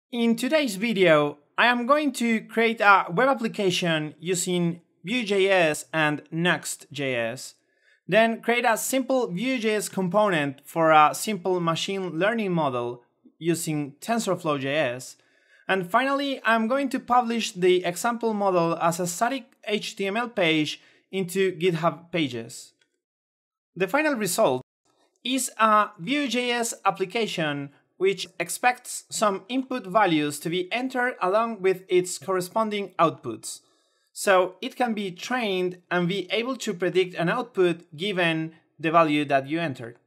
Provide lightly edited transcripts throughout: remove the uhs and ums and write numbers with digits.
In today's video, I am going to create a web application using Vue.js and Next.js. Then create a simple Vue.js component for a simple machine learning model using Tensorflow.js. And finally, I'm going to publish the example model as a static HTML page into GitHub pages. The final result is a Vue.js application which expects some input values to be entered along with its corresponding outputs. So it can be trained and be able to predict an output given the value that you entered.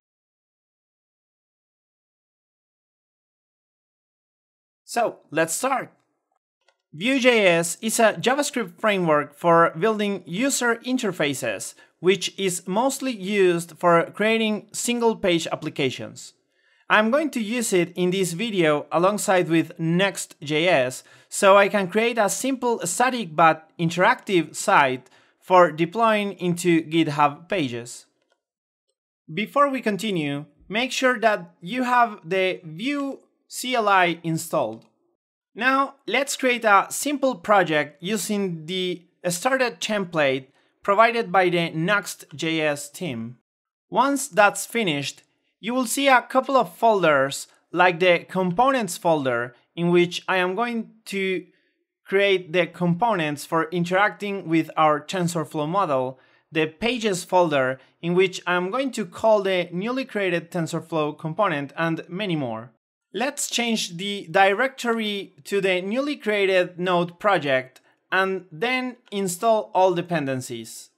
So let's start. Vue.js is a JavaScript framework for building user interfaces, which is mostly used for creating single-page applications. I'm going to use it in this video alongside with Next.js, so I can create a simple static but interactive site for deploying into GitHub pages. Before we continue, make sure that you have the Vue CLI installed. Now let's create a simple project using the started template provided by the Next.js team. Once that's finished, you will see a couple of folders like the components folder, in which I am going to create the components for interacting with our TensorFlow model, the pages folder, in which I am going to call the newly created TensorFlow component, and many more. Let's change the directory to the newly created node project and then install all dependencies.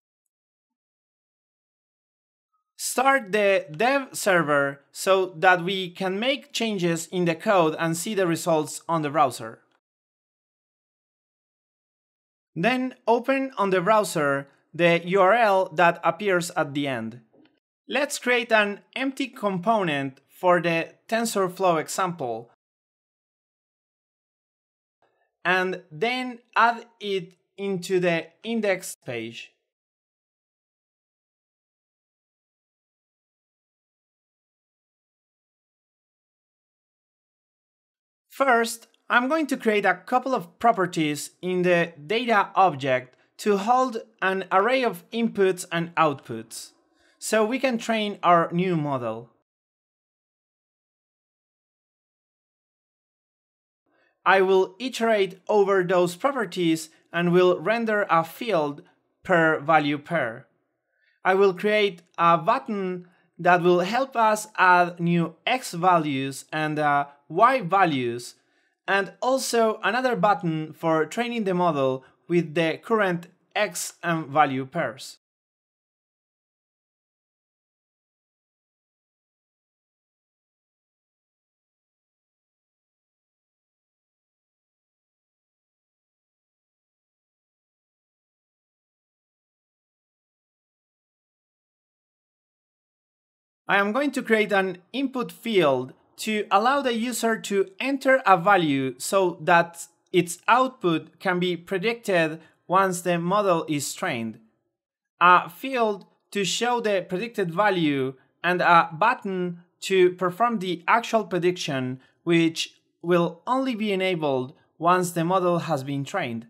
Start the dev server so that we can make changes in the code and see the results on the browser. Then open on the browser the URL that appears at the end. Let's create an empty component for the TensorFlow example and then add it into the index page. First, I'm going to create a couple of properties in the data object to hold an array of inputs and outputs, so we can train our new model. I will iterate over those properties and will render a field per value pair. I will create a button that will help us add new x values and y values, and also another button for training the model with the current x and value pairs. I am going to create an input field to allow the user to enter a value so that its output can be predicted once the model is trained, a field to show the predicted value, and a button to perform the actual prediction, which will only be enabled once the model has been trained.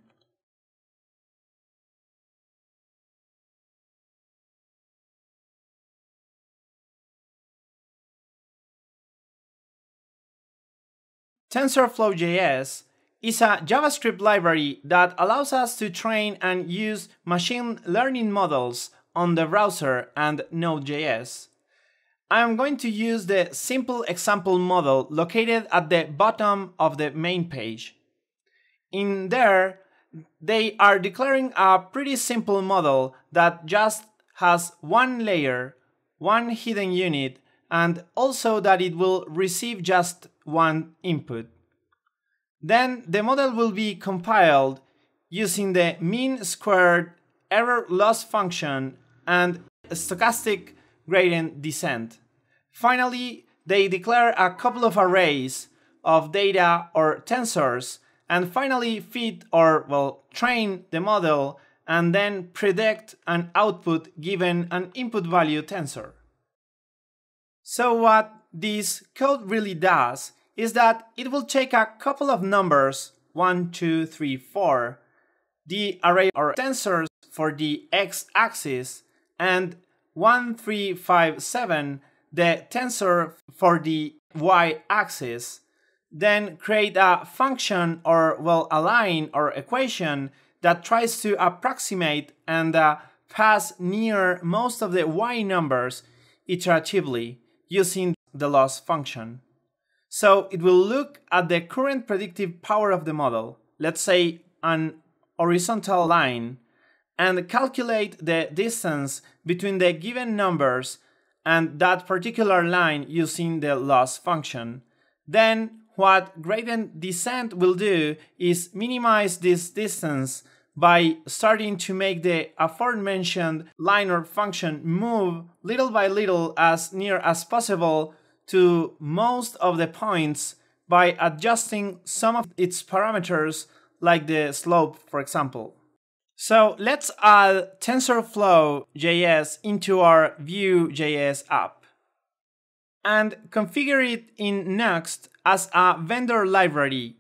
Tensorflow.js is a JavaScript library that allows us to train and use machine learning models on the browser and Node.js. I am going to use the simple example model located at the bottom of the main page. In there, they are declaring a pretty simple model that just has one layer, one hidden unit, and also that it will receive just one input. Then the model will be compiled using the mean squared error loss function and stochastic gradient descent. Finally, they declare a couple of arrays of data or tensors, and finally feed or train the model and then predict an output given an input value tensor. So what this code really does is that it will take a couple of numbers, 1, 2, 3, 4, the array or tensors for the x-axis, and 1, 3, 5, 7, the tensor for the y-axis, then create a function or, well, a line or equation that tries to approximate and pass near most of the y numbers iteratively using the loss function. So it will look at the current predictive power of the model, let's say an horizontal line, and calculate the distance between the given numbers and that particular line using the loss function. Then what gradient descent will do is minimize this distance by starting to make the aforementioned line or function move little by little as near as possible to most of the points by adjusting some of its parameters, like the slope, for example. So let's add Tensorflow.js into our Vue.js app and configure it in Next as a vendor library.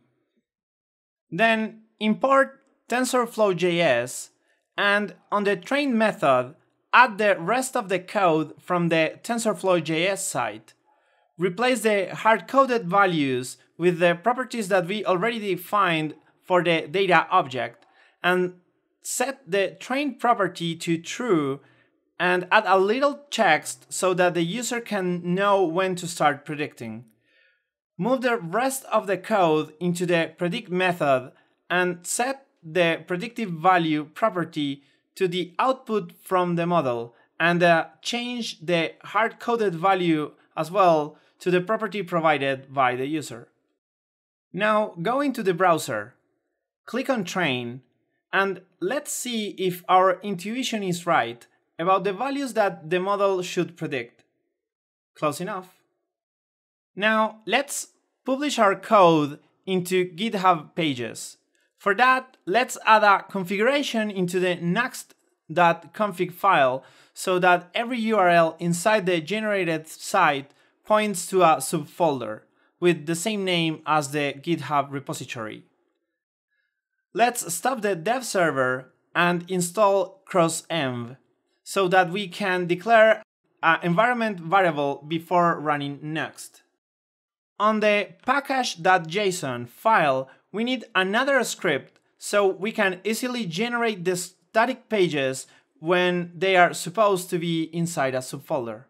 Then import Tensorflow.js, and on the train method, add the rest of the code from the Tensorflow.js side. Replace the hard-coded values with the properties that we already defined for the data object, and set the train property to true, and add a little text so that the user can know when to start predicting. Move the rest of the code into the predict method and set the predictive value property to the output from the model, and change the hard-coded value as well to the property provided by the user. Now go into the browser, click on train, and let's see if our intuition is right about the values that the model should predict. Close enough. Now let's publish our code into GitHub pages. For that, let's add a configuration into the next.config file so that every URL inside the generated site points to a subfolder with the same name as the GitHub repository. Let's stop the dev server and install crossenv so that we can declare an environment variable before running Next. On the package.json file, we need another script so we can easily generate the static pages when they are supposed to be inside a subfolder.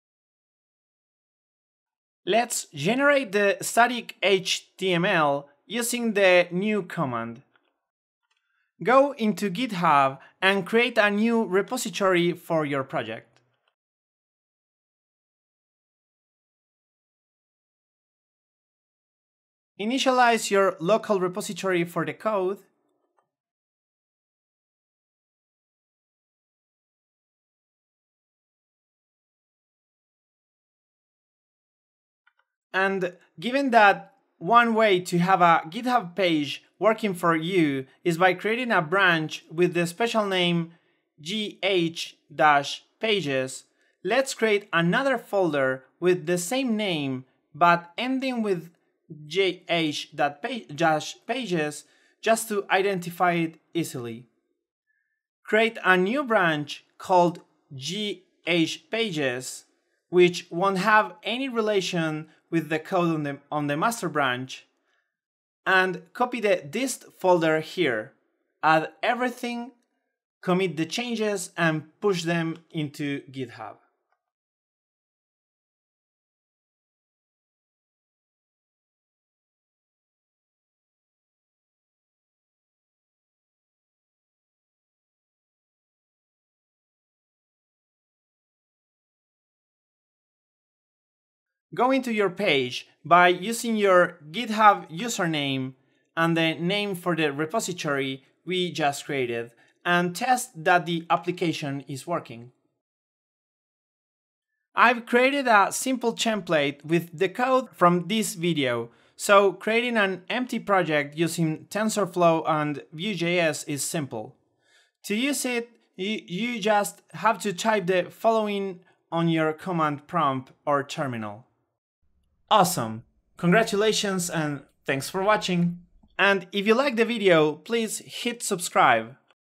Let's generate the static HTML using the new command. Go into GitHub and create a new repository for your project. Initialize your local repository for the code. And given that one way to have a GitHub page working for you is by creating a branch with the special name gh-pages, let's create another folder with the same name but ending with gh-pages just to identify it easily. Create a new branch called gh-pages, which won't have any relation with the code on the master branch, and copy the dist folder here. Add everything, commit the changes, and push them into GitHub. Go into your page by using your GitHub username and the name for the repository we just created, and test that the application is working. I've created a simple template with the code from this video, so creating an empty project using TensorFlow and Vue.js is simple. To use it, you just have to type the following on your command prompt or terminal. Awesome! Congratulations and thanks for watching. And if you like the video, please hit subscribe.